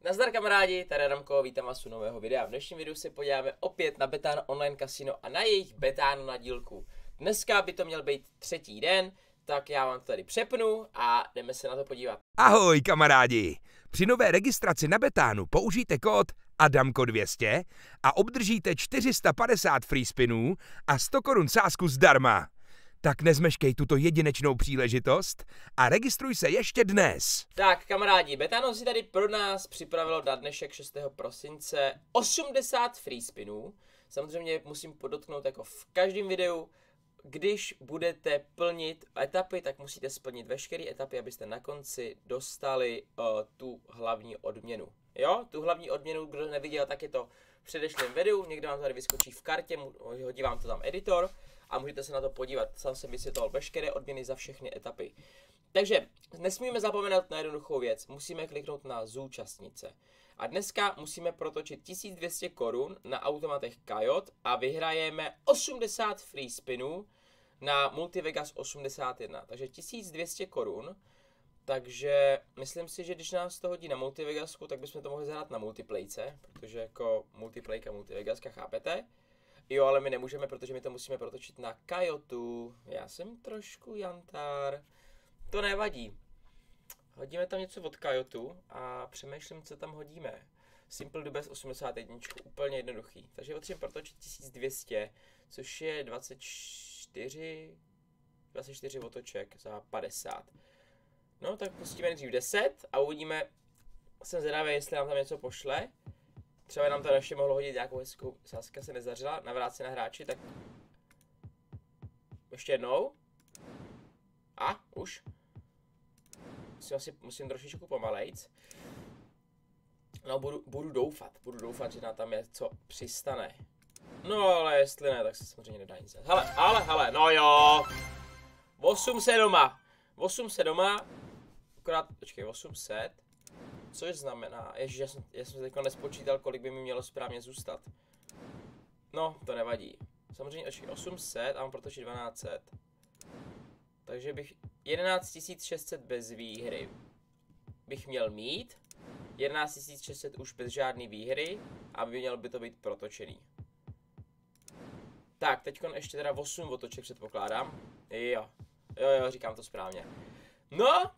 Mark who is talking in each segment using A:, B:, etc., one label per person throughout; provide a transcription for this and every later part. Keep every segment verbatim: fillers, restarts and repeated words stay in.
A: Nazdar kamarádi, tady Adamko, vítám vás u nového videa. V dnešním videu se podíváme opět na Betano online kasino a na jejich Betano na dílku. Dneska by to měl být třetí den, tak já vám to tady přepnu a jdeme se na to podívat.
B: Ahoj kamarádi! Při nové registraci na Betanu použijte kód Adamko dvě stě a obdržíte čtyři sta padesát free spinů a sto korun sázku zdarma. Tak nezmeškej tuto jedinečnou příležitost a registruj se ještě dnes.
A: Tak kamarádi, Betano si tady pro nás připravilo na dnešek šestého prosince osmdesát free spinů. Samozřejmě musím podotknout jako v každém videu, když budete plnit etapy, tak musíte splnit veškeré etapy, abyste na konci dostali uh, tu hlavní odměnu. Jo, tu hlavní odměnu, kdo neviděl, tak je to v předešlém videu, někde vám tady vyskočí v kartě, hodí vám to tam editor a můžete se na to podívat. Sám jsem vysvětloval veškeré odměny za všechny etapy. Takže nesmíme zapomenout na jednoduchou věc, musíme kliknout na zúčastnit se. A dneska musíme protočit tisíc dvě stě korun na automatech Kajot a vyhrajeme osmdesát free spinů na Multivegas osmdesát jedna. Takže tisíc dvě stě korun. Takže myslím si, že když nás to hodí na Multivegasku, tak bychom to mohli zahrát na multiplayce, protože jako multiplayka, Multivegaska, chápete? Jo, ale my nemůžeme, protože my to musíme protočit na Kajotu. Já jsem trošku jantár. To nevadí. Hodíme tam něco od Kajotu a přemýšlím, co tam hodíme. Simple Dubes osmdesát jedna, úplně jednoduchý. Takže potřebujeme protočit tisíc dvě stě, což je dvacet čtyři, dvacet čtyři otoček za padesát. No tak pustíme nejdřív deset a uvidíme, jsem zvědavý, jestli nám tam něco pošle. Třeba nám to ještě mohlo hodit nějakou hezkou, sázka se nezařila, navrát na hráči, tak ještě jednou. A, už. Musím, asi, musím trošičku pomalejc. No, budu, budu doufat, budu doufat, že nám tam je co přistane. No, ale jestli ne, tak se samozřejmě nedá nic. Hele, ale, hele, no jo. osm set doma. osm set doma. Akorát, počkej, osm set. Což znamená, ježiš, já jsem, já jsem teď nespočítal, kolik by mi mělo správně zůstat. No, to nevadí. Samozřejmě, počkej, osm set a mám protočit dvanáct set. Takže bych jedenáct tisíc šest set bez výhry bych měl mít. jedenáct tisíc šest set už bez žádné výhry a by mělo by to být protočený. Tak, teď ještě teda osm otoček předpokládám. Jo, jo, jo, říkám to správně. No.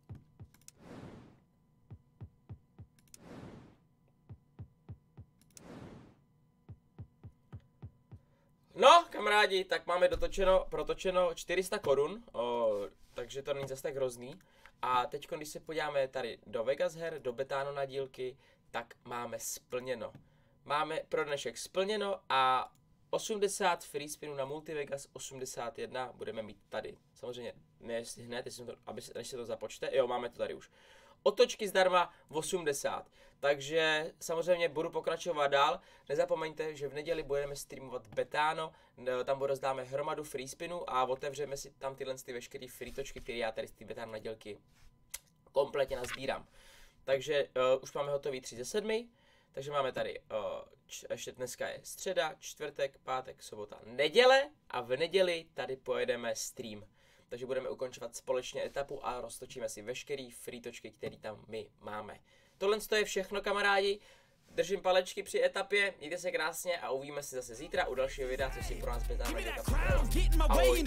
A: No, kamarádi, tak máme dotočeno, protočeno čtyři sta korun, o, takže to není zase tak hrozný. A teď, když se podíváme tady do Vegas her, do Betano na dílky, tak máme splněno. Máme pro dnešek splněno a osmdesát free spinů na Multivegas osmdesát jedna budeme mít tady. Samozřejmě ne jestli hned, jestli to, aby se, než se to započte, jo, máme to tady už. Otočky zdarma osmdesát. Takže samozřejmě budu pokračovat dál. Nezapomeňte, že v neděli budeme streamovat Betano, tam rozdáme hromadu free spinů a otevřeme si tam tyhle ty veškeré free točky, které já tady z ty Betano na dělky kompletně nazbírám. Takže uh, už máme hotový tři ze sedmi. Takže máme tady, uh, č- ještě dneska je středa, čtvrtek, pátek, sobota, neděle a v neděli tady pojedeme stream. Takže budeme ukončovat společně etapu a roztočíme si veškerý free točky, které tam my máme. Tohle je všechno, kamarádi. Držím palečky při etapě, mějte se krásně a uvidíme se zase zítra u dalšího videa, co si pro nás Betano Ahoj.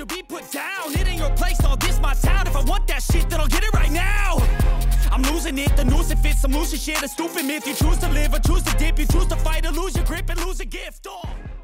A: I'm losing it, the noose it fits, I'm losing shit, a stupid myth. You choose to live or choose to dip, you choose to fight or lose your grip and lose a gift. Oh.